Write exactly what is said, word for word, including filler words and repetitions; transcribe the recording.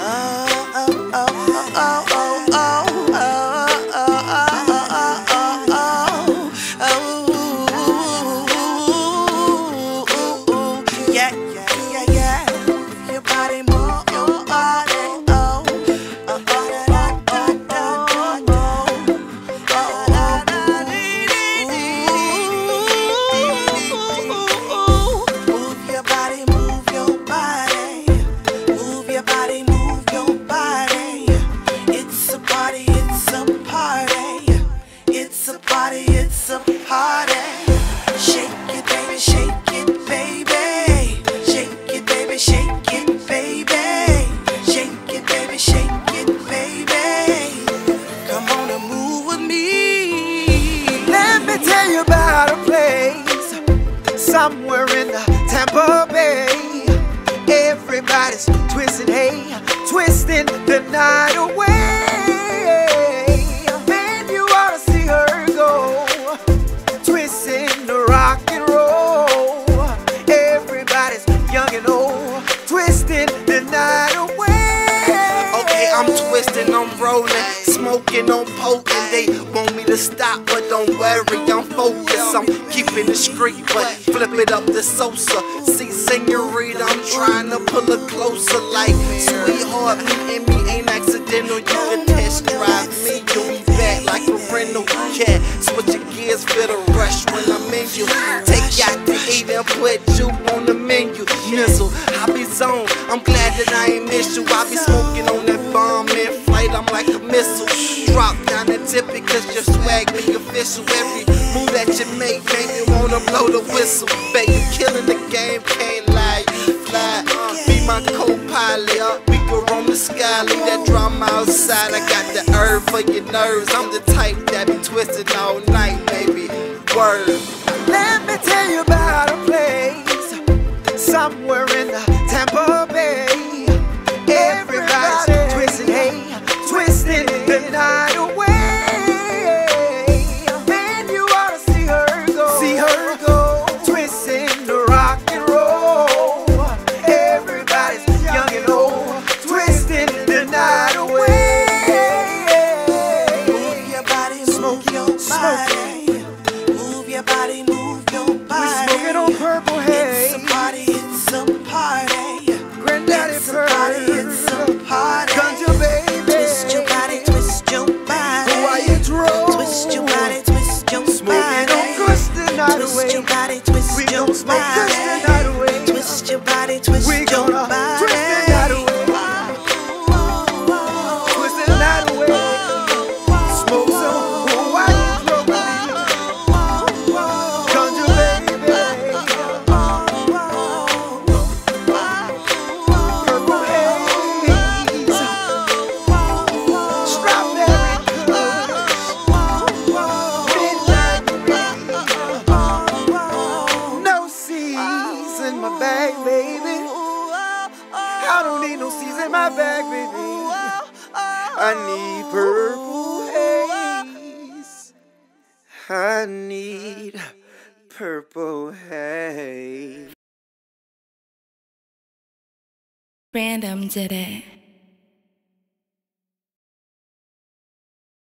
It's a party. Shake it, baby, shake it, baby. Shake it, baby, shake it, baby. Shake it, baby, shake it, baby. Come on and move with me. Let me tell you about a place somewhere in the Tampa Bay. Everybody's twisting, hey, twisting the night away. I'm twisting, I'm rolling, smoking on potent. They want me to stop, but don't worry, I'm focused. I'm keeping it street, but flip it up to Sosa. See, senorita, I'm trying to pull her closer. Like, sweetheart, me and me ain't accidental. You can test drive me, you'll be back like a rental cat. Switch your gears, feel the rush when I'm in you. Take you out to eat and put you on the menu. Missile, I be zoned, I'm glad that I ain't miss you. I be smoking on that bomb in flight, I'm like a missile. Drop down the tip because your swag be official. Every move that you make, make me wanna blow the whistle. Bet you killing the game, can't lie, you fly. Be my co-pilot, we go roam the sky. Leave that drama outside, I got the herb for your nerves. I'm the type that be twisted all night, baby. Word. Let me tell you about a place somewhere in the Tampa Bay. Everybody's twisting, hey, twisting the night away. Man, you ought to see her go, see her go, twisting the rock and roll. Everybody's young and old, twisting the night away. Move your body, smoke your body. Move your body, move your body. We smoking on Purple Haze. It's a party, it's a party. Granddaddy It's a party, it's a party. Ganja baby. Twist your body, twist your body. Quiet roll. Twist your body, twist your body. Smoking on twist the night away. Twist your body, twist we your gon' smoke body. twist the night away. Twist your body, twist we your gonna body. twist the night away. Twist the night away. Smoke some Hawaiian club with me. Ganja baby. Purple haze. Strawberry kush. Midnight breeze. No seeds in my bag, baby. I don't need no seeds in my bag, baby. I need purple haze. I need purple haze. Random did it.